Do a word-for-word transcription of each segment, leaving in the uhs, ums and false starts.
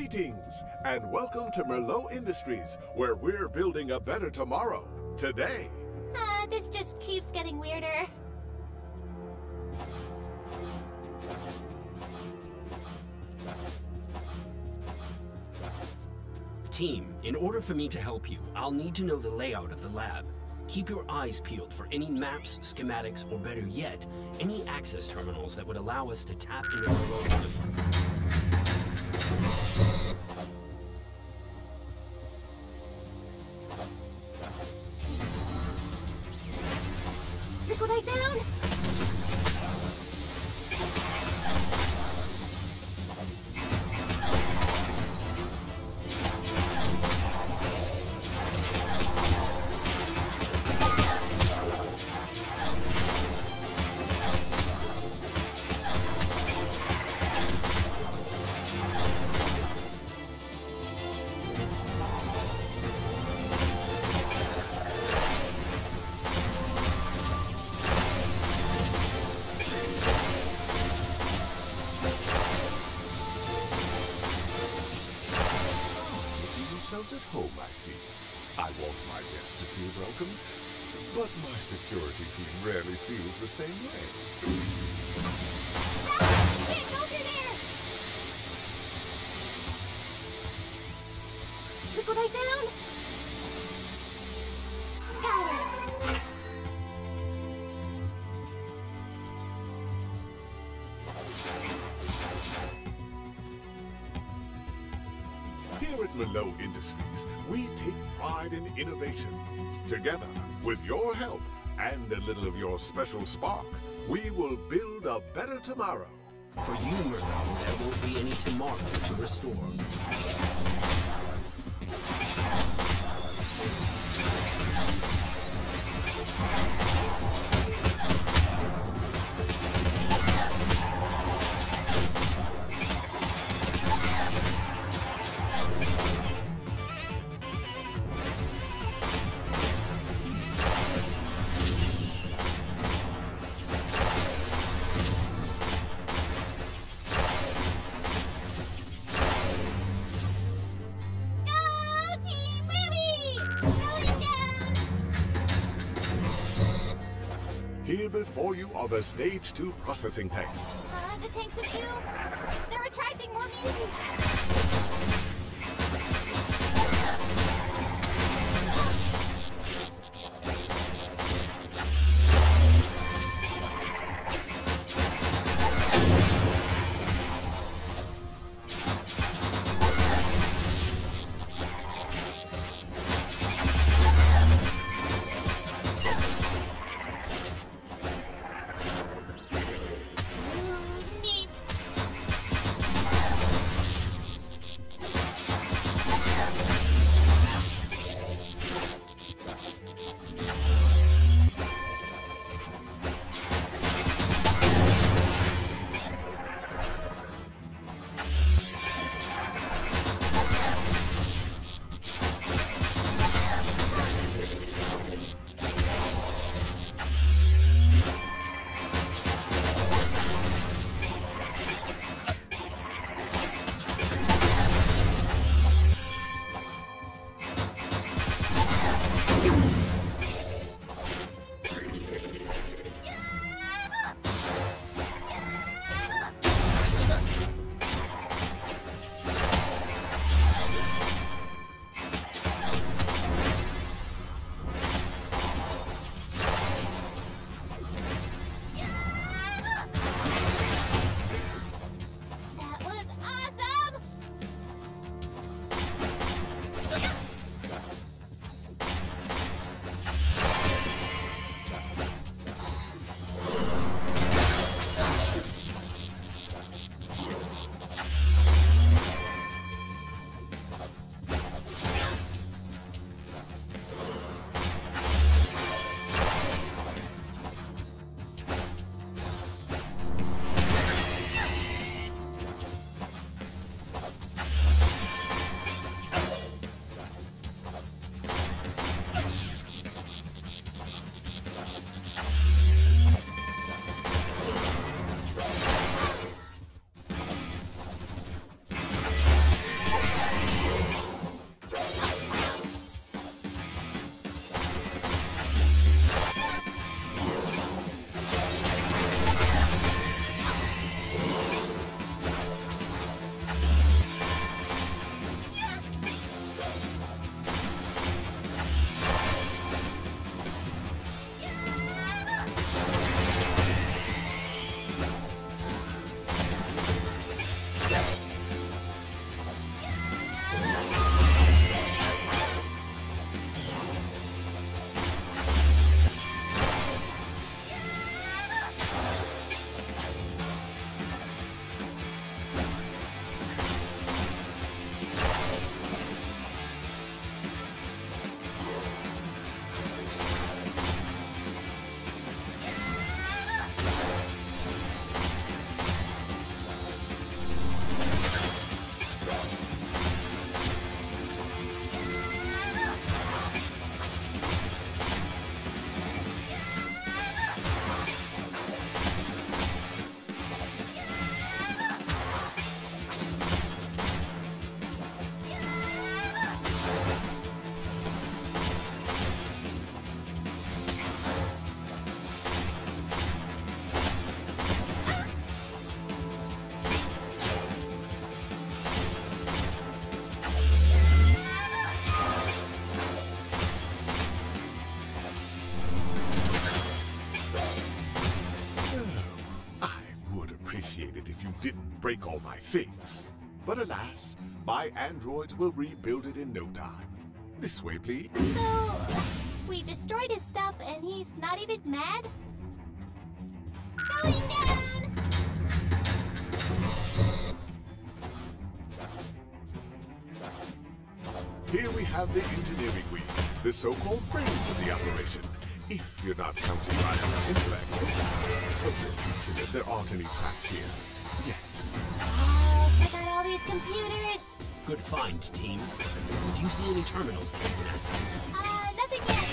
Greetings, and welcome to Merlot Industries, where we're building a better tomorrow, today. Uh, this just keeps getting weirder. Team, in order for me to help you, I'll need to know the layout of the lab. Keep your eyes peeled for any maps, schematics, or better yet, any access terminals that would allow us to tap into Merlot's. Look what I found! At home, I see. I want my guests to feel welcome, but my security team rarely feels the same way. Can't go through there! Look what I found! Got it! Here at Merlot Industries, we take pride in innovation. Together, with your help and a little of your special spark, we will build a better tomorrow. For you, Merlot, there won't be any tomorrow to restore. Here before you are the Stage two processing tanks. Uh, the tanks of fuel, they're attracting more mutants. didn't break all my things. But alas, my androids will rebuild it in no time. This way, please. So, we destroyed his stuff and he's not even mad? Going down! Here we have the engineering wing, the so-called brains of the operation. If you're not counting my intellect. Consider there aren't any traps here. Yet. Oh, check out all these computers! Good find, team. Do you see any terminals that you can access? Uh, nothing yet.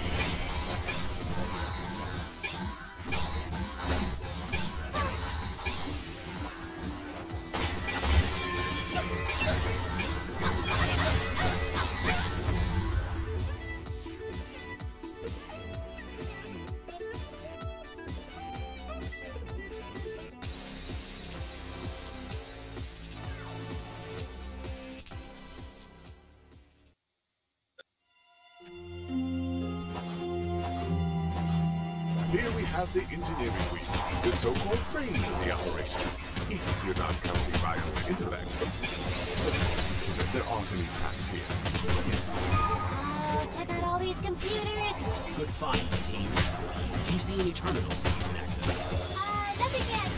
Here we have the engineering wing, the so-called brains of the operation. If you're not counting my own intellect. Consider there aren't any traps here. Oh, check out all these computers! Good find, team. Do you see any terminals that you can access? Uh, nothing yet.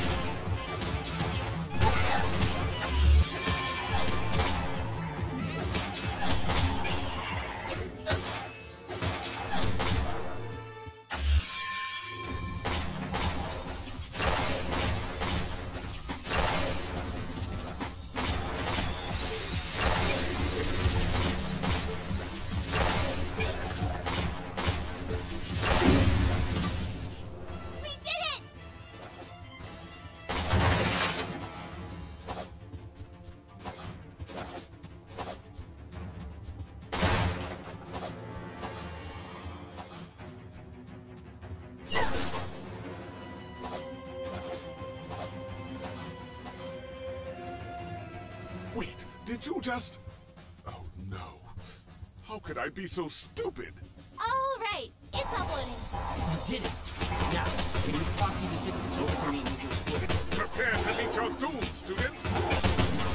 Wait, did you just... Oh no. How could I be so stupid? All right, it's uploading. You did it! Now, can you proxy the signal over to me with your squad? Prepare to meet your doom, students!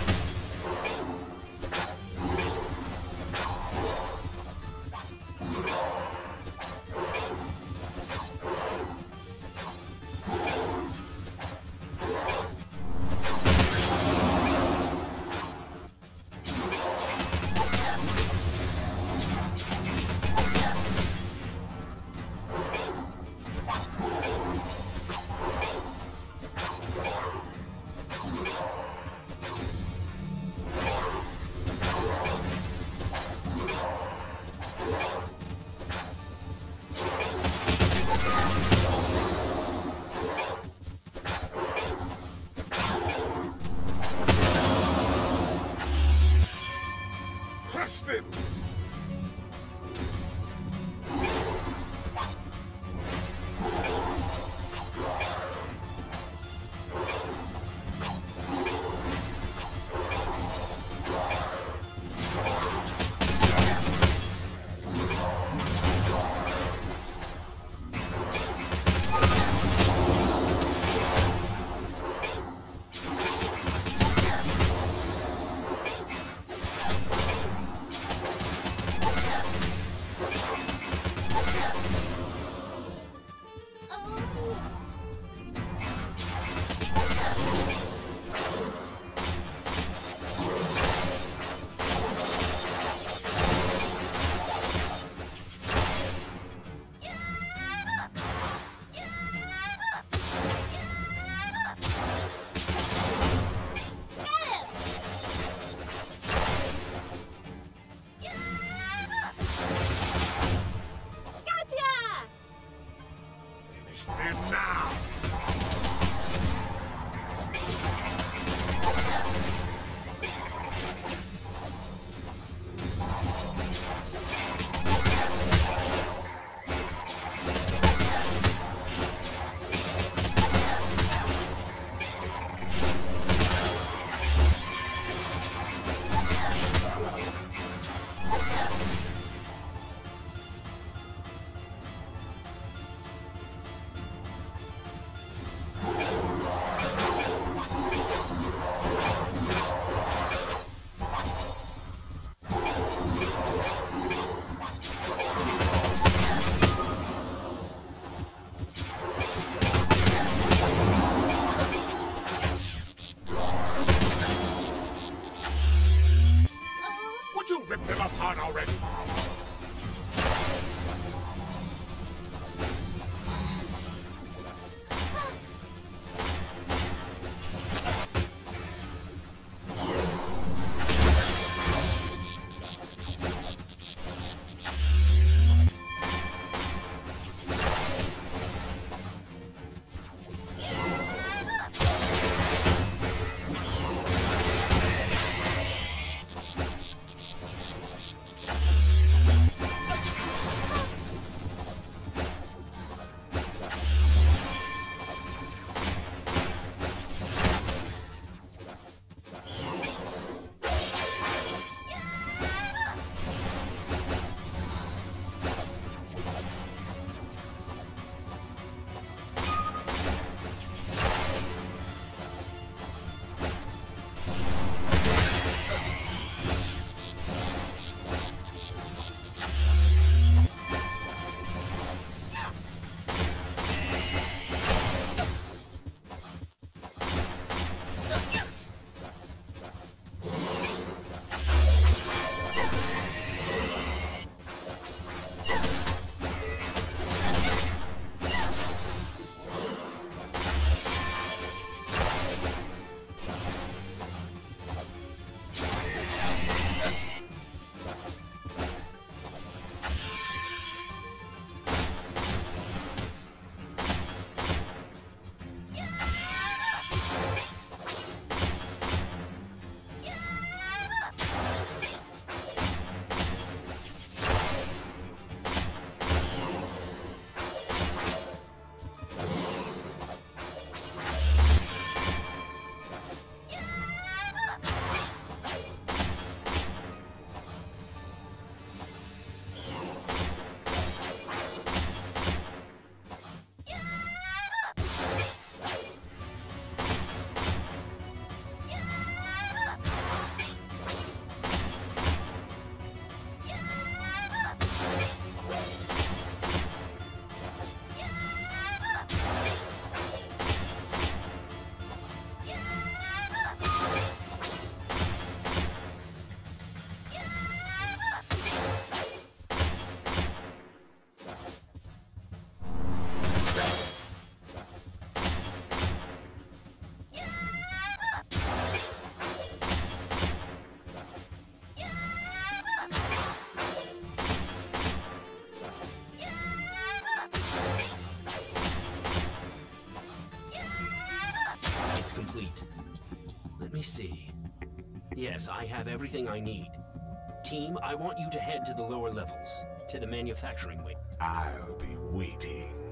Crush them! see. Yes, I have everything I need. Team, I want you to head to the lower levels, to the manufacturing wing. I'll be waiting.